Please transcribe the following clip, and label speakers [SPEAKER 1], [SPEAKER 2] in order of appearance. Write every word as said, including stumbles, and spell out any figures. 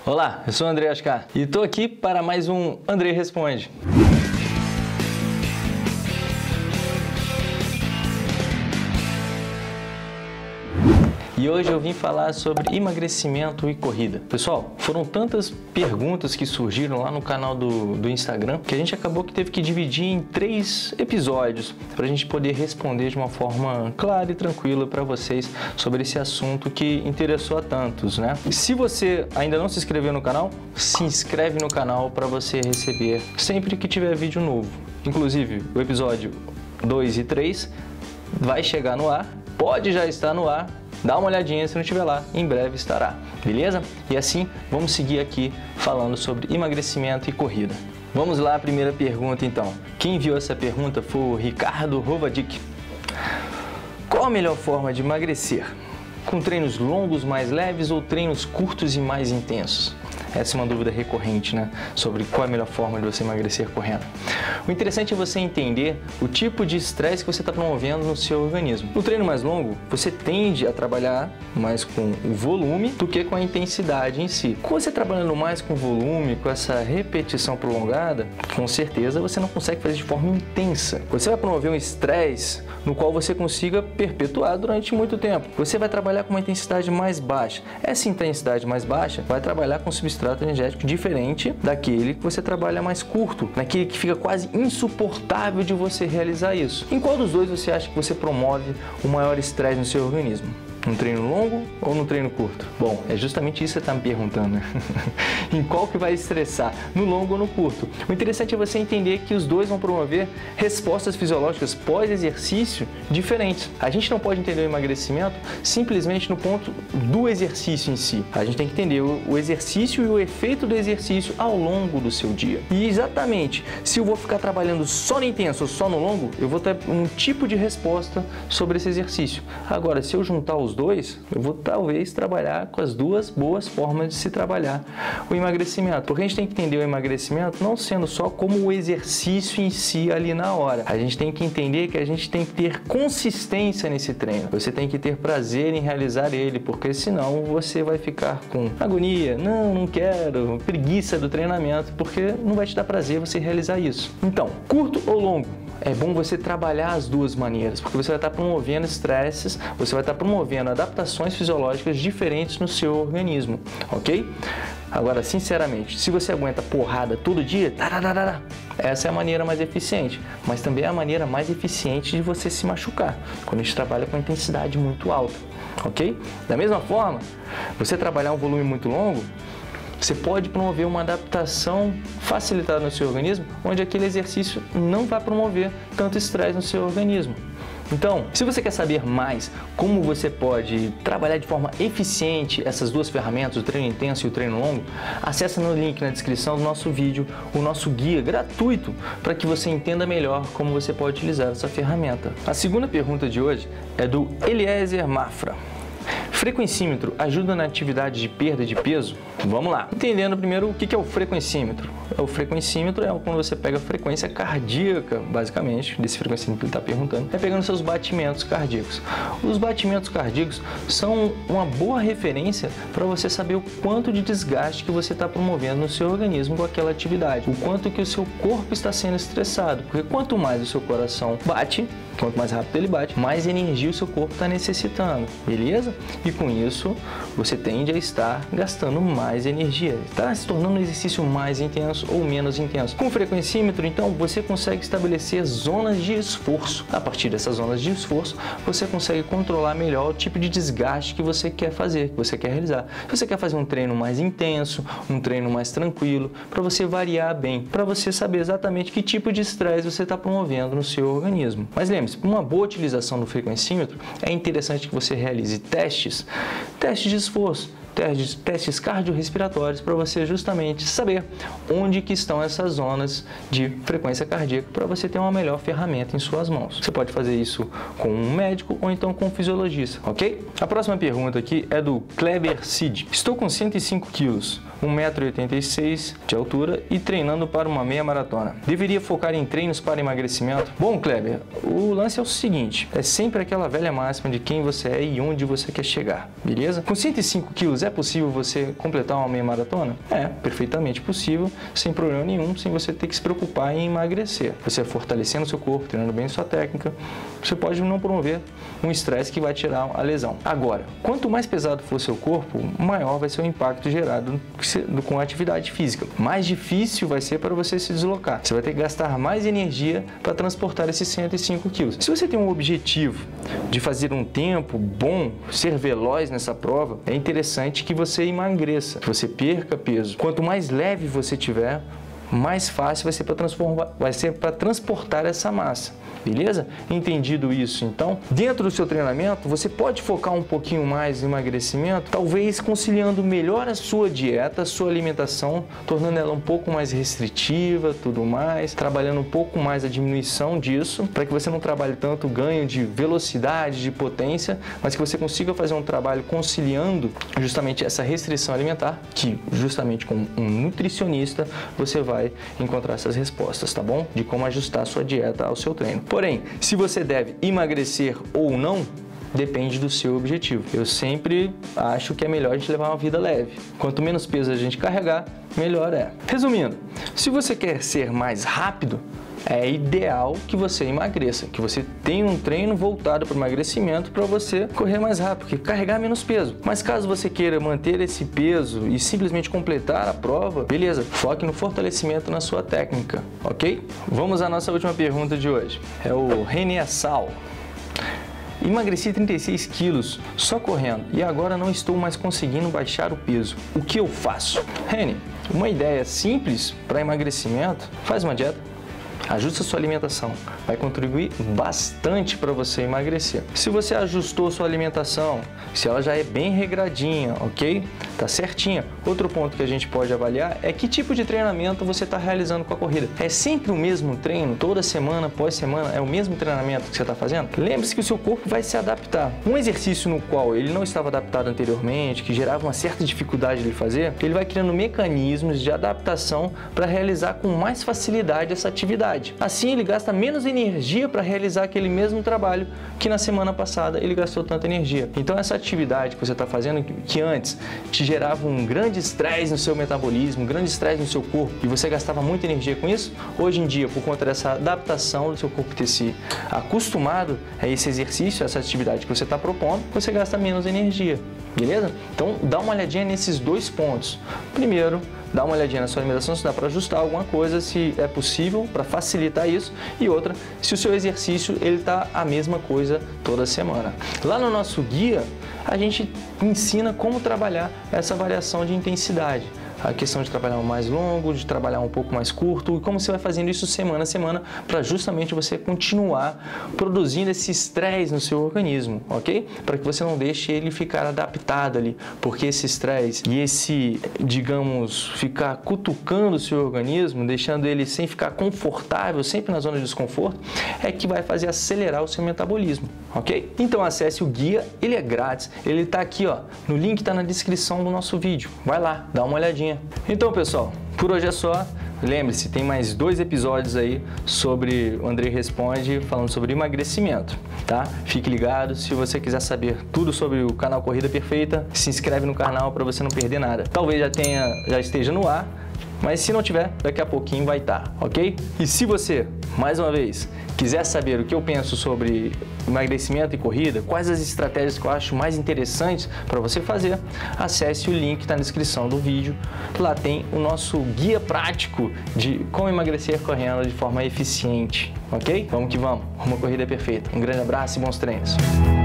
[SPEAKER 1] Olá, eu sou o André Ascar e estou aqui para mais um André Responde. E hoje eu vim falar sobre emagrecimento e corrida. Pessoal, foram tantas perguntas que surgiram lá no canal do, do Instagram que a gente acabou que teve que dividir em três episódios para a gente poder responder de uma forma clara e tranquila para vocês sobre esse assunto que interessou a tantos, né? E se você ainda não se inscreveu no canal, se inscreve no canal para você receber sempre que tiver vídeo novo. Inclusive, o episódio dois e três vai chegar no ar, pode já estar no ar. Dá uma olhadinha, se não estiver lá, em breve estará, beleza? E assim, vamos seguir aqui falando sobre emagrecimento e corrida. Vamos lá, a primeira pergunta então. Quem enviou essa pergunta foi o Ricardo Rovadic. Qual a melhor forma de emagrecer? Com treinos longos mais leves ou treinos curtos e mais intensos? Essa é uma dúvida recorrente, né? Sobre qual é a melhor forma de você emagrecer correndo. O interessante é você entender o tipo de estresse que você está promovendo no seu organismo. No treino mais longo, você tende a trabalhar mais com o volume do que com a intensidade em si. Com você trabalhando mais com volume, com essa repetição prolongada, com certeza você não consegue fazer de forma intensa. Você vai promover um estresse no qual você consiga perpetuar durante muito tempo. Você vai trabalhar com uma intensidade mais baixa. Essa intensidade mais baixa vai trabalhar com substrato energético diferente daquele que você trabalha mais curto, naquele que fica quase insuportável de você realizar isso. Em qual dos dois você acha que você promove o maior estresse no seu organismo? No treino longo ou no treino curto? Bom, é justamente isso que você está me perguntando, né? Em qual que vai estressar? No longo ou no curto? O interessante é você entender que os dois vão promover respostas fisiológicas pós-exercício diferentes. A gente não pode entender o emagrecimento simplesmente no ponto do exercício em si. A gente tem que entender o exercício e o efeito do exercício ao longo do seu dia. E exatamente, se eu vou ficar trabalhando só no intenso ou só no longo, eu vou ter um tipo de resposta sobre esse exercício. Agora, se eu juntar os dois, eu vou talvez trabalhar com as duas boas formas de se trabalhar o emagrecimento. Porque a gente tem que entender o emagrecimento não sendo só como o exercício em si ali na hora. A gente tem que entender que a gente tem que ter consistência nesse treino. Você tem que ter prazer em realizar ele, porque senão você vai ficar com agonia, não, não quero, preguiça do treinamento, porque não vai te dar prazer você realizar isso. Então, curto ou longo? É bom você trabalhar as duas maneiras, porque você vai estar promovendo estresses, você vai estar promovendo adaptações fisiológicas diferentes no seu organismo, ok? Agora, sinceramente, se você aguenta porrada todo dia, tararara, essa é a maneira mais eficiente, mas também é a maneira mais eficiente de você se machucar, quando a gente trabalha com intensidade muito alta, ok? Da mesma forma, você trabalhar um volume muito longo, você pode promover uma adaptação facilitada no seu organismo, onde aquele exercício não vai promover tanto estresse no seu organismo. Então, se você quer saber mais como você pode trabalhar de forma eficiente essas duas ferramentas, o treino intenso e o treino longo, acesse no link na descrição do nosso vídeo o nosso guia gratuito para que você entenda melhor como você pode utilizar essa ferramenta. A segunda pergunta de hoje é do Eliezer Mafra. Frequencímetro ajuda na atividade de perda de peso? Vamos lá. Entendendo primeiro o que é o frequencímetro. O frequencímetro é quando você pega a frequência cardíaca, basicamente, desse frequencímetro que ele está perguntando, é pegando seus batimentos cardíacos. Os batimentos cardíacos são uma boa referência para você saber o quanto de desgaste que você está promovendo no seu organismo com aquela atividade, o quanto que o seu corpo está sendo estressado, porque quanto mais o seu coração bate, quanto mais rápido ele bate, mais energia o seu corpo está necessitando, beleza? E com isso, você tende a estar gastando mais energia, está se tornando um exercício mais intenso ou menos intenso. Com o frequencímetro, então, você consegue estabelecer zonas de esforço. A partir dessas zonas de esforço, você consegue controlar melhor o tipo de desgaste que você quer fazer, que você quer realizar. Se você quer fazer um treino mais intenso, um treino mais tranquilo, para você variar bem, para você saber exatamente que tipo de estresse você está promovendo no seu organismo. Mas lembre-se, para uma boa utilização do frequencímetro, é interessante que você realize testes, testes de esforço, testes, testes cardiorrespiratórios para você justamente saber onde que estão essas zonas de frequência cardíaca para você ter uma melhor ferramenta em suas mãos. Você pode fazer isso com um médico ou então com um fisiologista, ok? A próxima pergunta aqui é do Kleber Cid. Estou com cento e cinco quilos. um metro e oitenta e seis de altura e treinando para uma meia maratona. Deveria focar em treinos para emagrecimento? Bom, Kleber, o lance é o seguinte, é sempre aquela velha máxima de quem você é e onde você quer chegar, beleza? Com cento e cinco quilos é possível você completar uma meia maratona? É, perfeitamente possível, sem problema nenhum, sem você ter que se preocupar em emagrecer. Você fortalecendo seu corpo, treinando bem sua técnica, você pode não promover um estresse que vai tirar a lesão. Agora, quanto mais pesado for seu corpo, maior vai ser o impacto gerado com a atividade física. Mais difícil vai ser para você se deslocar. Você vai ter que gastar mais energia para transportar esses cento e cinco quilos. Se você tem um objetivo de fazer um tempo bom, ser veloz nessa prova, é interessante que você emagreça, que você perca peso. Quanto mais leve você tiver, mais fácil vai ser para transformar, vai ser para transportar essa massa. Beleza? Entendido isso, então, dentro do seu treinamento, você pode focar um pouquinho mais no emagrecimento, talvez conciliando melhor a sua dieta, a sua alimentação, tornando ela um pouco mais restritiva, tudo mais, trabalhando um pouco mais a diminuição disso, para que você não trabalhe tanto o ganho de velocidade, de potência, mas que você consiga fazer um trabalho conciliando justamente essa restrição alimentar, que justamente com um nutricionista você vai encontrar essas respostas, tá bom? De como ajustar a sua dieta ao seu treino. Porém, se você deve emagrecer ou não, depende do seu objetivo. Eu sempre acho que é melhor a gente levar uma vida leve. Quanto menos peso a gente carregar, melhor é. Resumindo, se você quer ser mais rápido, é ideal que você emagreça, que você tenha um treino voltado para o emagrecimento para você correr mais rápido, porque carregar menos peso. Mas caso você queira manter esse peso e simplesmente completar a prova, beleza, foque no fortalecimento na sua técnica, ok? Vamos à nossa última pergunta de hoje. É o René Sal. Emagreci trinta e seis quilos só correndo e agora não estou mais conseguindo baixar o peso. O que eu faço? Reni, uma ideia simples para emagrecimento, faz uma dieta. Ajuste a sua alimentação, vai contribuir bastante para você emagrecer. Se você ajustou sua alimentação, se ela já é bem regradinha, ok? Tá certinha. Outro ponto que a gente pode avaliar é que tipo de treinamento você está realizando com a corrida. É sempre o mesmo treino? Toda semana, após semana, é o mesmo treinamento que você está fazendo? Lembre-se que o seu corpo vai se adaptar. Um exercício no qual ele não estava adaptado anteriormente, que gerava uma certa dificuldade de fazer, ele vai criando mecanismos de adaptação para realizar com mais facilidade essa atividade. Assim, ele gasta menos energia para realizar aquele mesmo trabalho que na semana passada ele gastou tanta energia. Então, essa atividade que você está fazendo, que antes te gerava um grande estresse no seu metabolismo, um grande estresse no seu corpo, e você gastava muita energia com isso, hoje em dia, por conta dessa adaptação do seu corpo ter se acostumado a esse exercício, a essa atividade que você está propondo, você gasta menos energia, beleza? Então, dá uma olhadinha nesses dois pontos. Primeiro, dá uma olhadinha na sua alimentação se dá para ajustar alguma coisa, se é possível, para facilitar isso. E outra, se o seu exercício ele está a mesma coisa toda semana. Lá no nosso guia, a gente ensina como trabalhar essa variação de intensidade. A questão de trabalhar mais longo, de trabalhar um pouco mais curto, e como você vai fazendo isso semana a semana para justamente você continuar produzindo esse estresse no seu organismo, ok? Para que você não deixe ele ficar adaptado ali, porque esse estresse e esse, digamos, ficar cutucando o seu organismo, deixando ele sem ficar confortável, sempre na zona de desconforto, é que vai fazer acelerar o seu metabolismo, ok? Então acesse o guia, ele é grátis, ele está aqui, ó, no link está na descrição do nosso vídeo. Vai lá, dá uma olhadinha. Então, pessoal, por hoje é só. Lembre-se, tem mais dois episódios aí sobre o Andrei Responde, falando sobre emagrecimento, tá? Fique ligado, se você quiser saber tudo sobre o canal Corrida Perfeita, se inscreve no canal para você não perder nada. Talvez já tenha, já esteja no ar, mas se não tiver, daqui a pouquinho vai estar, ok? E se você, mais uma vez, quiser saber o que eu penso sobre emagrecimento e corrida, quais as estratégias que eu acho mais interessantes para você fazer, acesse o link que está na descrição do vídeo. Lá tem o nosso guia prático de como emagrecer correndo de forma eficiente, ok? Vamos que vamos, uma corrida perfeita. Um grande abraço e bons treinos.